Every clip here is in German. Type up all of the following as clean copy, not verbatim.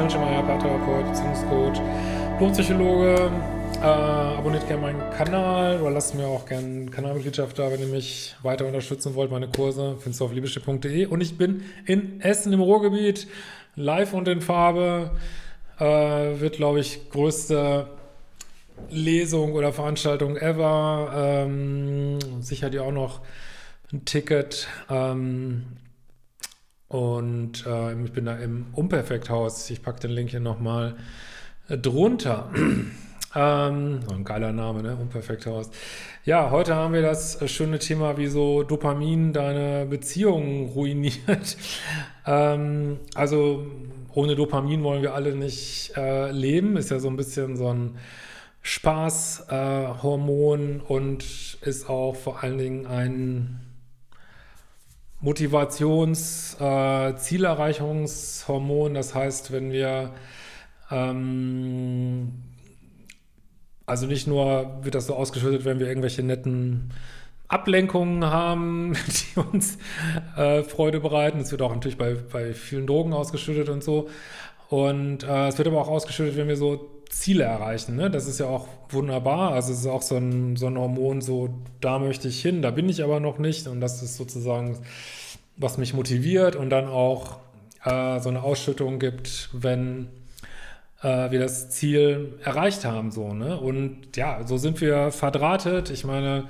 Menschenmeier, Paartherapeut, Beziehungscoach, Psychologe. Abonniert gerne meinen Kanal oder lasst mir auch gerne Kanalmitgliedschaft da, wenn ihr mich weiter unterstützen wollt. Meine Kurse findest du auf liebeschiff.de. Und ich bin in Essen im Ruhrgebiet, live und in Farbe. Wird, glaube ich, größte Lesung oder Veranstaltung ever. Sichert ihr auch noch ein Ticket. Ich bin da im Unperfekthaus. Ich packe den Link hier nochmal drunter. So ein geiler Name, ne? Unperfekthaus. Ja, heute haben wir das schöne Thema, wie so Dopamin deine Beziehungen ruiniert. Also ohne Dopamin wollen wir alle nicht leben. Ist ja so ein bisschen so ein Spaßhormon und ist auch vor allen Dingen ein Zielerreichungshormon. Das heißt, wenn wir also nicht nur wird das so ausgeschüttet, wenn wir irgendwelche netten Ablenkungen haben, die uns Freude bereiten. Es wird auch natürlich bei vielen Drogen ausgeschüttet und so. Und es wird aber auch ausgeschüttet, wenn wir so Ziele erreichen. Ne? Das ist ja auch wunderbar. Also es ist auch so ein Hormon, so da möchte ich hin, da bin ich aber noch nicht. Und das ist sozusagen, was mich motiviert und dann auch so eine Ausschüttung gibt, wenn wir das Ziel erreicht haben, so, ne? Und ja, so sind wir verdrahtet. Ich meine,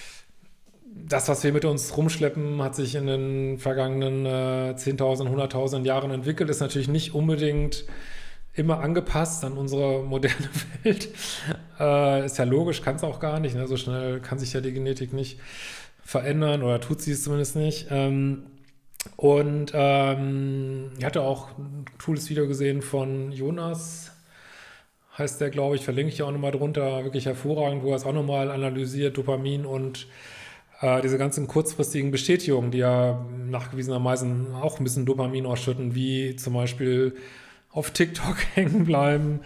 das, was wir mit uns rumschleppen, hat sich in den vergangenen 10.000, 100.000 Jahren entwickelt, ist natürlich nicht unbedingt immer angepasst an unsere moderne Welt. Ist ja logisch, kann es auch gar nicht, ne? So schnell kann sich ja die Genetik nicht verändern oder tut sie es zumindest nicht. Ich hatte auch ein cooles Video gesehen von Jonas, heißt der, glaube ich, verlinke ich auch nochmal drunter, wirklich hervorragend, wo er es auch nochmal analysiert, Dopamin und diese ganzen kurzfristigen Bestätigungen, die ja nachgewiesenermaßen auch ein bisschen Dopamin ausschütten, wie zum Beispiel auf TikTok hängen bleiben,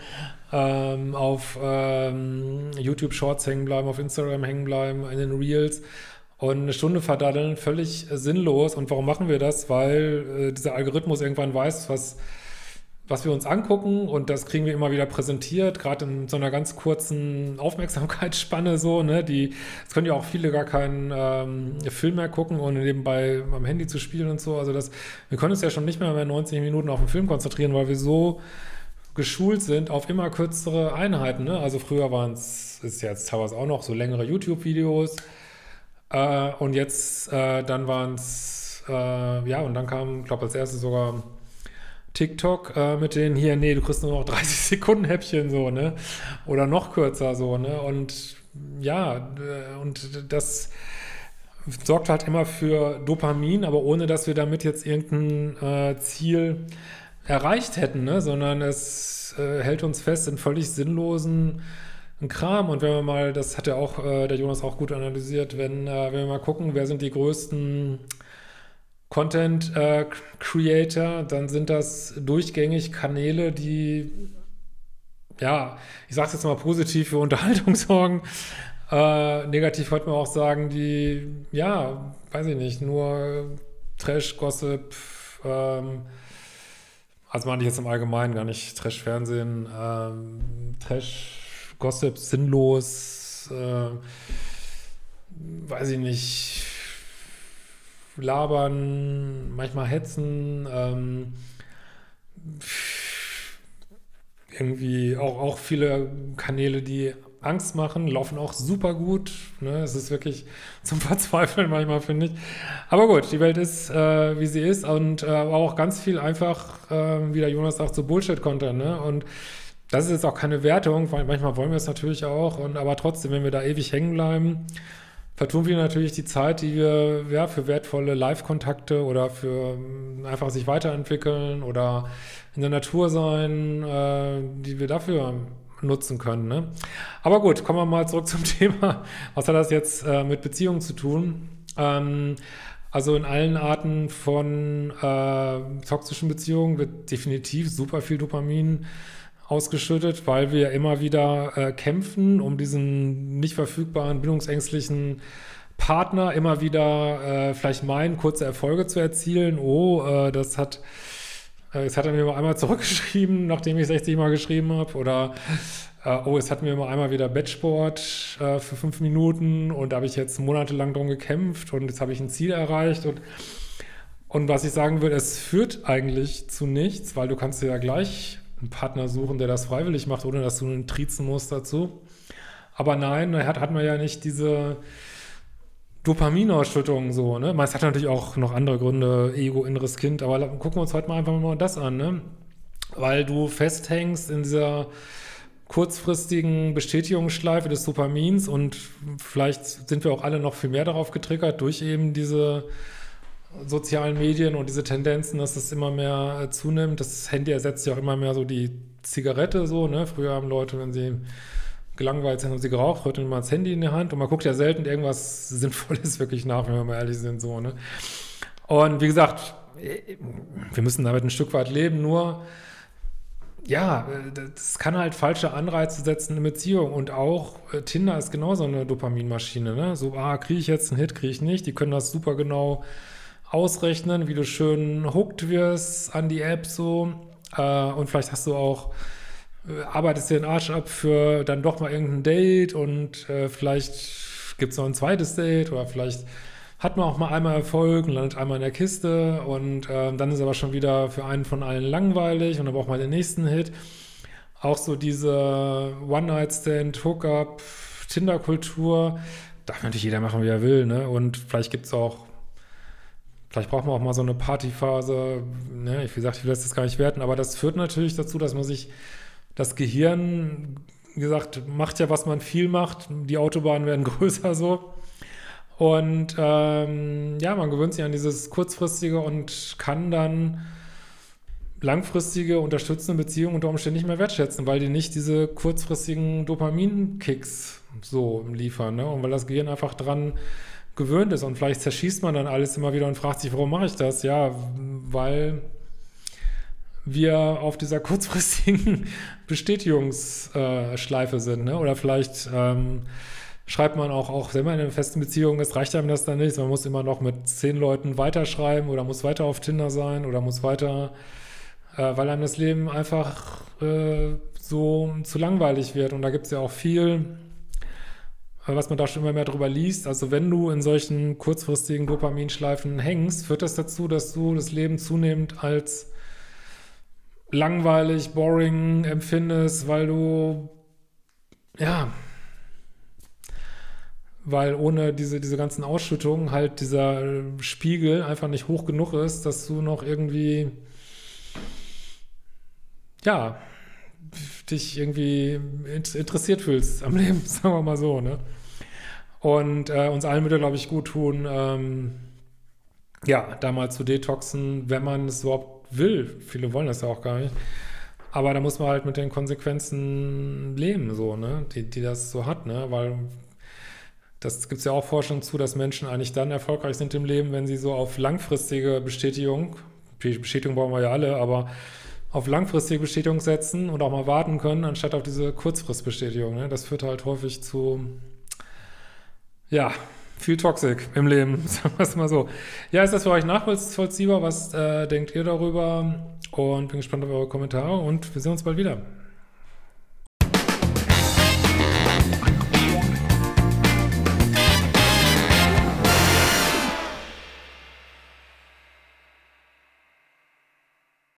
auf YouTube Shorts hängen bleiben, auf Instagram hängen bleiben, in den Reels. Und eine Stunde verdaddeln, völlig sinnlos. Und warum machen wir das? Weil dieser Algorithmus irgendwann weiß, was wir uns angucken, und das kriegen wir immer wieder präsentiert, gerade in so einer ganz kurzen Aufmerksamkeitsspanne so, ne? Es können ja auch viele gar keinen Film mehr gucken, ohne nebenbei am Handy zu spielen und so. Also wir können uns ja schon nicht mehr 90 Minuten auf den Film konzentrieren, weil wir so geschult sind auf immer kürzere Einheiten, ne? Also früher ist jetzt teilweise auch noch so längere YouTube-Videos. Und jetzt, dann waren es, und dann kam, ich glaube, als erstes sogar TikTok mit den hier, nee, du kriegst nur noch 30 Sekunden Häppchen, so, ne? Oder noch kürzer, so, ne? Und ja, und das sorgt halt immer für Dopamin, aber ohne, dass wir damit jetzt irgendein Ziel erreicht hätten, ne? Sondern es hält uns fest in völlig sinnlosen Kram. Und wenn wir mal, das hat ja auch der Jonas auch gut analysiert, wenn wir mal gucken, wer sind die größten Content Creator, dann sind das durchgängig Kanäle, die, ja, ich sage es jetzt mal positiv, für Unterhaltung sorgen. Negativ könnte man auch sagen, die, ja, weiß ich nicht, nur Trash, Gossip, also meine ich jetzt im Allgemeinen, gar nicht Trash-Fernsehen, Trash, Gossip, sinnlos, weiß ich nicht, labern, manchmal hetzen, irgendwie auch viele Kanäle, die Angst machen, laufen auch super gut, ne? Es ist wirklich zum Verzweifeln manchmal, finde ich. Aber gut, die Welt ist, wie sie ist, und auch ganz viel einfach, wie der Jonas sagt, so Bullshit-Content, ne? Und das ist jetzt auch keine Wertung, weil manchmal wollen wir es natürlich auch, aber trotzdem, wenn wir da ewig hängen bleiben, vertun wir natürlich die Zeit, die wir für wertvolle Live-Kontakte oder für einfach sich weiterentwickeln oder in der Natur sein, die wir dafür nutzen können, ne? Aber gut, kommen wir mal zurück zum Thema. Was hat das jetzt mit Beziehungen zu tun? Also in allen Arten von toxischen Beziehungen wird definitiv super viel Dopamin ausgeschüttet, weil wir immer wieder kämpfen um diesen nicht verfügbaren, bindungsängstlichen Partner, immer wieder vielleicht meinen, kurze Erfolge zu erzielen. Das hat Jetzt hat er mir mal einmal zurückgeschrieben, nachdem ich 60 Mal geschrieben habe. Oder, oh, jetzt hatten wir mal einmal wieder Bettsport für 5 Minuten und da habe ich jetzt monatelang drum gekämpft und jetzt habe ich ein Ziel erreicht. Und was ich sagen würde, es führt eigentlich zu nichts, weil du kannst dir ja gleich einen Partner suchen, der das freiwillig macht, ohne dass du einen triezen musst dazu. Aber nein, da hat man ja nicht diese Dopaminausschüttung so, ne? Es hat natürlich auch noch andere Gründe, Ego, inneres Kind, aber gucken wir uns heute mal einfach mal das an, ne? Weil du festhängst in dieser kurzfristigen Bestätigungsschleife des Dopamins und vielleicht sind wir auch alle noch viel mehr darauf getriggert durch eben diese sozialen Medien und diese Tendenzen, dass das immer mehr zunimmt. Das Handy ersetzt ja auch immer mehr so die Zigarette so, ne? Früher haben Leute, wenn sie gelangweilt sind, haben sie geraucht, heute nimmt man das Handy in die Hand und man guckt ja selten irgendwas Sinnvolles wirklich nach, wenn wir mal ehrlich sind, so, ne? Und wie gesagt, wir müssen damit ein Stück weit leben, nur, ja, das kann halt falsche Anreize setzen in Beziehung und auch Tinder ist genauso eine Dopaminmaschine, ne? So, kriege ich jetzt einen Hit, kriege ich nicht, die können das super genau ausrechnen, wie du schön hooked wirst an die App so und vielleicht hast du auch arbeitest dir den Arsch ab für dann doch mal irgendein Date und vielleicht gibt es noch ein zweites Date oder vielleicht hat man auch mal einmal Erfolg und landet einmal in der Kiste und dann ist aber schon wieder für einen von allen langweilig und dann braucht man den nächsten Hit. Auch so diese One-Night-Stand, Hookup, Tinder-Kultur, darf natürlich jeder machen, wie er will, ne? Und vielleicht braucht man auch mal so eine Partyphase, ne? Wie gesagt, ich will das gar nicht werten, aber das führt natürlich dazu, dass man sich das Gehirn, wie gesagt, macht ja, was man viel macht. Die Autobahnen werden größer so. Und ja, man gewöhnt sich an dieses Kurzfristige und kann dann langfristige, unterstützende Beziehungen unter Umständen nicht mehr wertschätzen, weil die nicht diese kurzfristigen Dopaminkicks so liefern, ne? Und weil das Gehirn einfach dran gewöhnt ist. Und vielleicht zerschießt man dann alles immer wieder und fragt sich, warum mache ich das? Ja, weil wir auf dieser kurzfristigen Bestätigungsschleife sind, ne? Oder vielleicht schreibt man auch wenn man in einer festen Beziehung ist, reicht einem das dann nicht. Man muss immer noch mit 10 Leuten weiterschreiben oder muss weiter auf Tinder sein oder muss weiter, weil einem das Leben einfach so zu langweilig wird. Und da gibt es ja auch viel, was man da schon immer mehr drüber liest. Also wenn du in solchen kurzfristigen Dopaminschleifen hängst, führt das dazu, dass du das Leben zunehmend als langweilig, boring empfindest, weil ohne diese ganzen Ausschüttungen halt dieser Spiegel einfach nicht hoch genug ist, dass du noch irgendwie, ja, dich irgendwie interessiert fühlst am Leben, sagen wir mal so, ne? Und uns allen würde, glaube ich, gut tun, da mal zu detoxen, wenn man es überhaupt will. Viele wollen das ja auch gar nicht. Aber da muss man halt mit den Konsequenzen leben, so, ne? Die das so hat, ne? Weil das gibt es ja auch Forschung zu, dass Menschen eigentlich dann erfolgreich sind im Leben, wenn sie so auf langfristige Bestätigung brauchen wir ja alle, aber auf langfristige Bestätigung setzen und auch mal warten können, anstatt auf diese Kurzfristbestätigung, ne? Das führt halt häufig zu, viel Toxik im Leben, sagen wir es mal so. Ja, ist das für euch nachvollziehbar? Was denkt ihr darüber? Und bin gespannt auf eure Kommentare und wir sehen uns bald wieder.